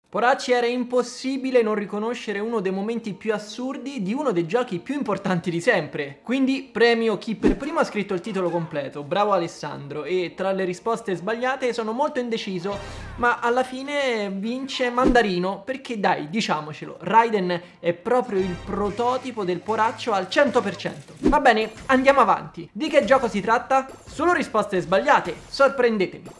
Poracci, era impossibile non riconoscere uno dei momenti più assurdi di uno dei giochi più importanti di sempre. Quindi premio chi per primo ha scritto il titolo completo, bravo Alessandro, e tra le risposte sbagliate sono molto indeciso, ma alla fine vince Mandarino, perché dai, diciamocelo, Raiden è proprio il prototipo del poraccio al 100%. Va bene, andiamo avanti. Di che gioco si tratta? Solo risposte sbagliate, sorprendetemi.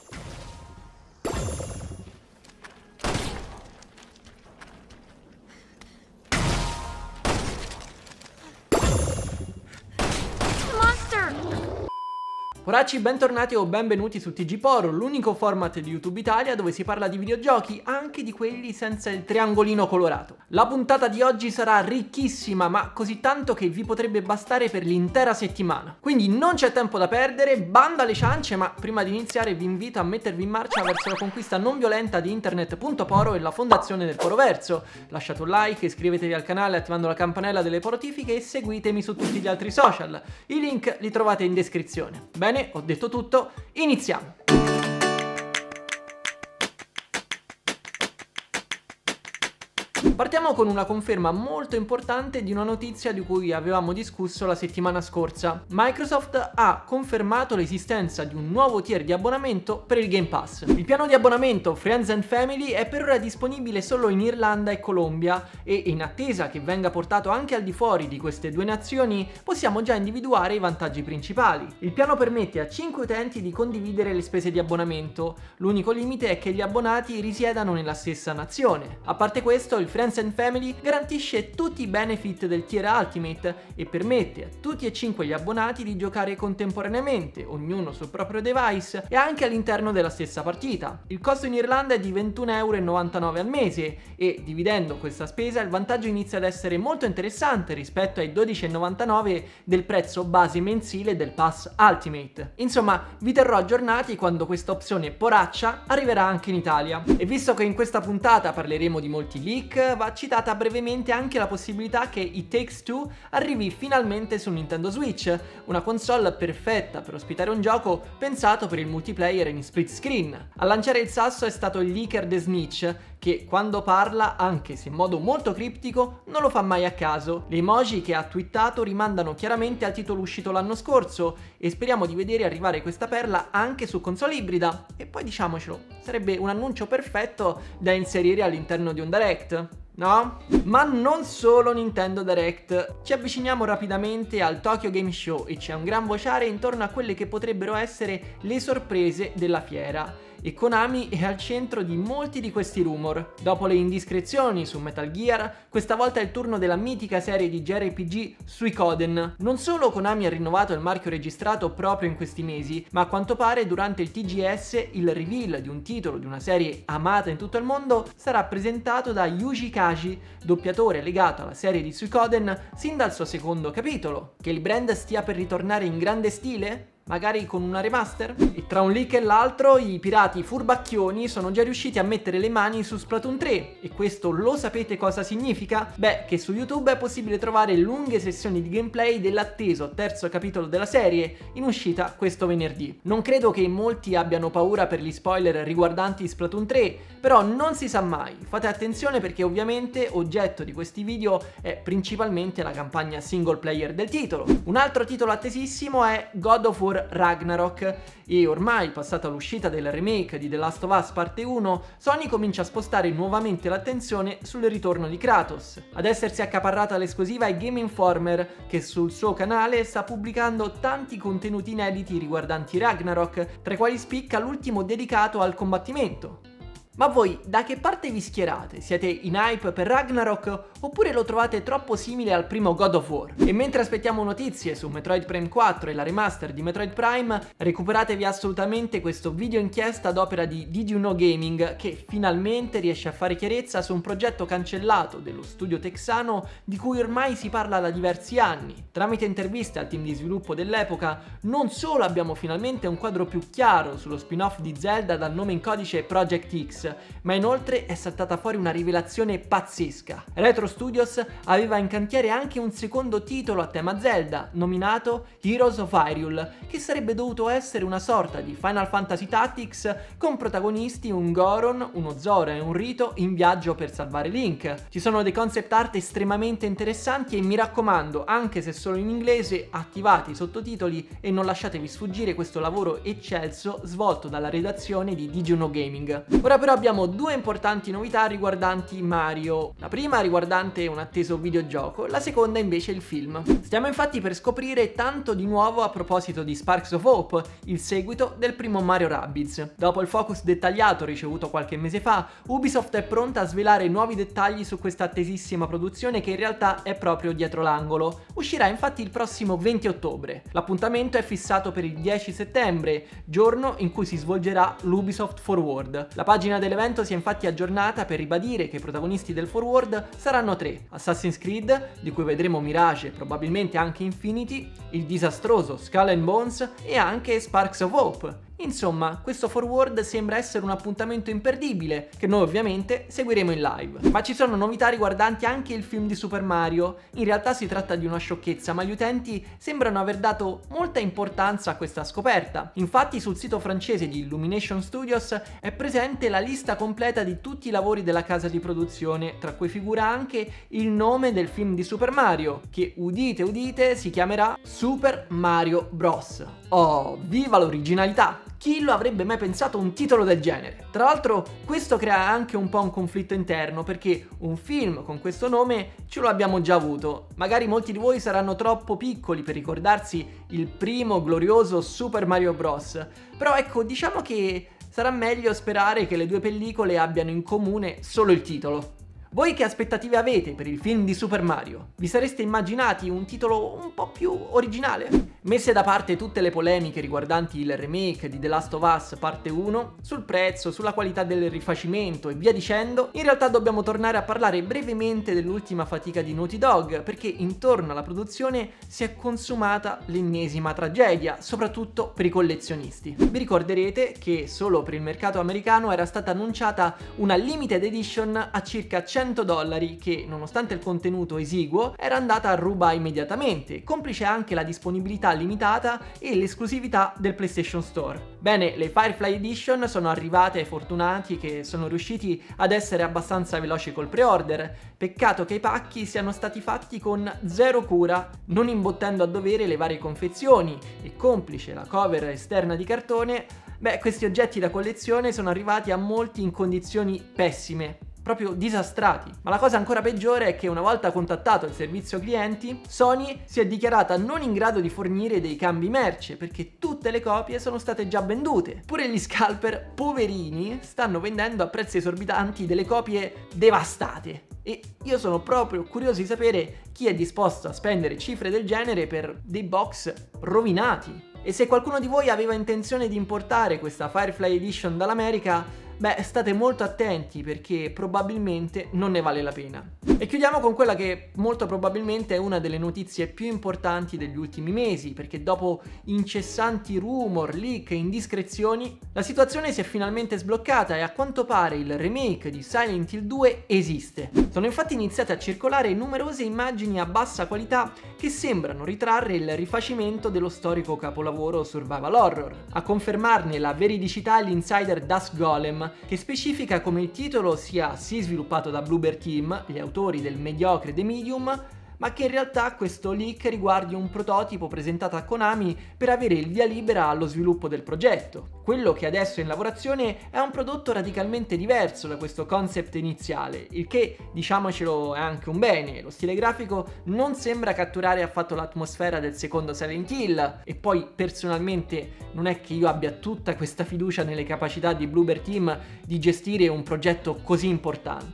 Poracci, bentornati o benvenuti su TG Poro, l'unico format di YouTube Italia dove si parla di videogiochi, anche di quelli senza il triangolino colorato. La puntata di oggi sarà ricchissima, ma così tanto che vi potrebbe bastare per l'intera settimana. Quindi non c'è tempo da perdere, banda alle ciance, ma prima di iniziare vi invito a mettervi in marcia verso la conquista non violenta di internet.poro e la fondazione del Poroverso. Lasciate un like, iscrivetevi al canale attivando la campanella delle notifiche e seguitemi su tutti gli altri social. I link li trovate in descrizione. Bene? Ho detto tutto, iniziamo! Partiamo con una conferma molto importante di una notizia di cui avevamo discusso la settimana scorsa. Microsoft ha confermato l'esistenza di un nuovo tier di abbonamento per il Game Pass. Il piano di abbonamento Friends and Family è per ora disponibile solo in Irlanda e Colombia e in attesa che venga portato anche al di fuori di queste due nazioni possiamo già individuare i vantaggi principali. Il piano permette a 5 utenti di condividere le spese di abbonamento, l'unico limite è che gli abbonati risiedano nella stessa nazione. A parte questo, il Friends and Family garantisce tutti i benefit del tier Ultimate e permette a tutti e 5 gli abbonati di giocare contemporaneamente, ognuno sul proprio device e anche all'interno della stessa partita. Il costo in Irlanda è di 21,99 € al mese e dividendo questa spesa il vantaggio inizia ad essere molto interessante rispetto ai 12,99 € del prezzo base mensile del Pass Ultimate. Insomma, vi terrò aggiornati quando questa opzione poraccia arriverà anche in Italia. E visto che in questa puntata parleremo di molti leak, va citata brevemente anche la possibilità che It Takes Two arrivi finalmente su Nintendo Switch, una console perfetta per ospitare un gioco pensato per il multiplayer in split screen. A lanciare il sasso è stato il leaker The Snitch, che quando parla, anche se in modo molto criptico, non lo fa mai a caso. Le emoji che ha twittato rimandano chiaramente al titolo uscito l'anno scorso e speriamo di vedere arrivare questa perla anche su console ibrida. E poi diciamocelo, sarebbe un annuncio perfetto da inserire all'interno di un Direct. No? Ma non solo Nintendo Direct. Ci avviciniamo rapidamente al Tokyo Game Show e c'è un gran vociare intorno a quelle che potrebbero essere le sorprese della fiera. E Konami è al centro di molti di questi rumor. Dopo le indiscrezioni su Metal Gear, questa volta è il turno della mitica serie di JRPG Suikoden. Non solo Konami ha rinnovato il marchio registrato proprio in questi mesi, ma a quanto pare durante il TGS il reveal di un titolo di una serie amata in tutto il mondo sarà presentato da Yuji Kaji, doppiatore legato alla serie di Suikoden sin dal suo secondo capitolo. Che il brand stia per ritornare in grande stile? Magari con una remaster? E tra un leak e l'altro i pirati furbacchioni sono già riusciti a mettere le mani su Splatoon 3 e questo lo sapete cosa significa? Beh, che su YouTube è possibile trovare lunghe sessioni di gameplay dell'atteso terzo capitolo della serie in uscita questo venerdì. Non credo che molti abbiano paura per gli spoiler riguardanti Splatoon 3, però non si sa mai. Fate attenzione perché ovviamente oggetto di questi video è principalmente la campagna single player del titolo. Un altro titolo attesissimo è God of War Ragnarok e ormai passata l'uscita del remake di The Last of Us parte 1, Sony comincia a spostare nuovamente l'attenzione sul ritorno di Kratos. Ad essersi accaparrata l'esclusiva è Game Informer, che sul suo canale sta pubblicando tanti contenuti inediti riguardanti Ragnarok, tra i quali spicca l'ultimo dedicato al combattimento. Ma voi da che parte vi schierate? Siete in hype per Ragnarok oppure lo trovate troppo simile al primo God of War? E mentre aspettiamo notizie su Metroid Prime 4 e la remaster di Metroid Prime, recuperatevi assolutamente questo video inchiesta ad opera di Did You Know Gaming che finalmente riesce a fare chiarezza su un progetto cancellato dello studio texano di cui ormai si parla da diversi anni. Tramite interviste al team di sviluppo dell'epoca, non solo abbiamo finalmente un quadro più chiaro sullo spin-off di Zelda dal nome in codice Project X, Netflix, ma inoltre è saltata fuori una rivelazione pazzesca. Retro Studios aveva in cantiere anche un secondo titolo a tema Zelda, nominato Heroes of Hyrule, che sarebbe dovuto essere una sorta di Final Fantasy Tactics con protagonisti un Goron, uno Zora e un Rito in viaggio per salvare Link. Ci sono dei concept art estremamente interessanti e mi raccomando, anche se solo in inglese, attivate i sottotitoli e non lasciatevi sfuggire questo lavoro eccelso svolto dalla redazione di Digiuno Gaming. Ora però abbiamo due importanti novità riguardanti Mario. La prima riguardante un atteso videogioco, la seconda invece il film. Stiamo infatti per scoprire tanto di nuovo a proposito di Sparks of Hope, il seguito del primo Mario Rabbids. Dopo il focus dettagliato ricevuto qualche mese fa, Ubisoft è pronta a svelare nuovi dettagli su questa attesissima produzione che in realtà è proprio dietro l'angolo. Uscirà infatti il prossimo 20 ottobre. L'appuntamento è fissato per il 10 settembre, giorno in cui si svolgerà l'Ubisoft Forward. La pagina dell'evento si è infatti aggiornata per ribadire che i protagonisti del Forward saranno tre: Assassin's Creed, di cui vedremo Mirage e probabilmente anche Infinity, il disastroso Skull and Bones e anche Sparks of Hope. Insomma, questo Forward sembra essere un appuntamento imperdibile, che noi ovviamente seguiremo in live. Ma ci sono novità riguardanti anche il film di Super Mario. In realtà si tratta di una sciocchezza, ma gli utenti sembrano aver dato molta importanza a questa scoperta. Infatti sul sito francese di Illumination Studios è presente la lista completa di tutti i lavori della casa di produzione, tra cui figura anche il nome del film di Super Mario, che udite udite si chiamerà Super Mario Bros. Oh, viva l'originalità! Chi lo avrebbe mai pensato un titolo del genere? Tra l'altro questo crea anche un po' un conflitto interno, perché un film con questo nome ce lo abbiamo già avuto. Magari molti di voi saranno troppo piccoli per ricordarsi il primo glorioso Super Mario Bros. Però ecco, diciamo che sarà meglio sperare che le due pellicole abbiano in comune solo il titolo. Voi che aspettative avete per il film di Super Mario? Vi sareste immaginati un titolo un po' più originale? Messe da parte tutte le polemiche riguardanti il remake di The Last of Us parte 1, sul prezzo, sulla qualità del rifacimento e via dicendo, in realtà dobbiamo tornare a parlare brevemente dell'ultima fatica di Naughty Dog, perché intorno alla produzione si è consumata l'ennesima tragedia, soprattutto per i collezionisti. Vi ricorderete che solo per il mercato americano era stata annunciata una limited edition a circa $100 che, nonostante il contenuto esiguo, era andata a ruba immediatamente, complice anche la disponibilità limitata e l'esclusività del PlayStation Store. Bene, le Firefly Edition sono arrivate ai fortunati che sono riusciti ad essere abbastanza veloci col pre-order. Peccato che i pacchi siano stati fatti con zero cura, non imbottendo a dovere le varie confezioni e, complice la cover esterna di cartone, questi oggetti da collezione sono arrivati a molti in condizioni pessime, proprio disastrati. Ma la cosa ancora peggiore è che una volta contattato il servizio clienti, Sony si è dichiarata non in grado di fornire dei cambi merce perché tutte le copie sono state già vendute. Pure gli scalper, poverini, stanno vendendo a prezzi esorbitanti delle copie devastate. E io sono proprio curioso di sapere chi è disposto a spendere cifre del genere per dei box rovinati. E se qualcuno di voi aveva intenzione di importare questa Firefly Edition dall'America, state molto attenti perché probabilmente non ne vale la pena. E chiudiamo con quella che molto probabilmente è una delle notizie più importanti degli ultimi mesi, perché dopo incessanti rumor, leak e indiscrezioni, la situazione si è finalmente sbloccata e a quanto pare il remake di Silent Hill 2 esiste. Sono infatti iniziate a circolare numerose immagini a bassa qualità che sembrano ritrarre il rifacimento dello storico capolavoro survival horror. A confermarne la veridicità è l'insider Dusk Golem, che specifica come il titolo sia sì sviluppato da Bloober Team, gli autori del mediocre The Medium, ma che in realtà questo leak riguardi un prototipo presentato a Konami per avere il via libera allo sviluppo del progetto. Quello che adesso è in lavorazione è un prodotto radicalmente diverso da questo concept iniziale, il che, diciamocelo, è anche un bene. Lo stile grafico non sembra catturare affatto l'atmosfera del secondo Silent Hill, e poi personalmente non è che io abbia tutta questa fiducia nelle capacità di Bloober Team di gestire un progetto così importante.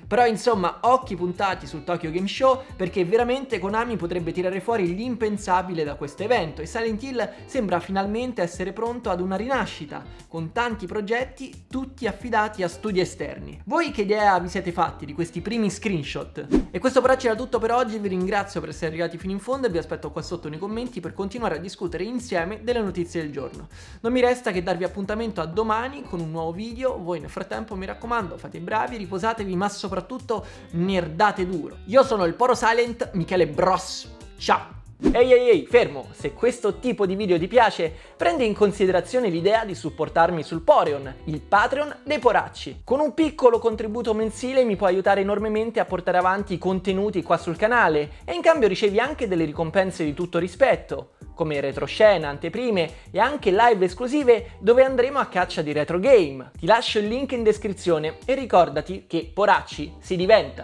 Però insomma, occhi puntati sul Tokyo Game Show, perché veramente Konami potrebbe tirare fuori l'impensabile da questo evento e Silent Hill sembra finalmente essere pronto ad una rinascita, con tanti progetti tutti affidati a studi esterni. Voi che idea vi siete fatti di questi primi screenshot? E questo però c'era tutto per oggi, vi ringrazio per essere arrivati fino in fondo e vi aspetto qua sotto nei commenti per continuare a discutere insieme delle notizie del giorno. Non mi resta che darvi appuntamento a domani con un nuovo video. Voi nel frattempo, mi raccomando, fate i bravi, riposatevi, ma soprattutto nerdate duro. Io sono il Poro Silent, Michele Bros. Ciao! Ehi, fermo! Se questo tipo di video ti piace, prendi in considerazione l'idea di supportarmi sul Poreon, il Patreon dei poracci. Con un piccolo contributo mensile mi puoi aiutare enormemente a portare avanti i contenuti qua sul canale e in cambio ricevi anche delle ricompense di tutto rispetto, come retroscena, anteprime e anche live esclusive dove andremo a caccia di retro game. Ti lascio il link in descrizione e ricordati che poracci si diventa.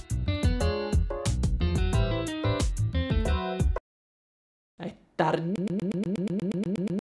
È tardi.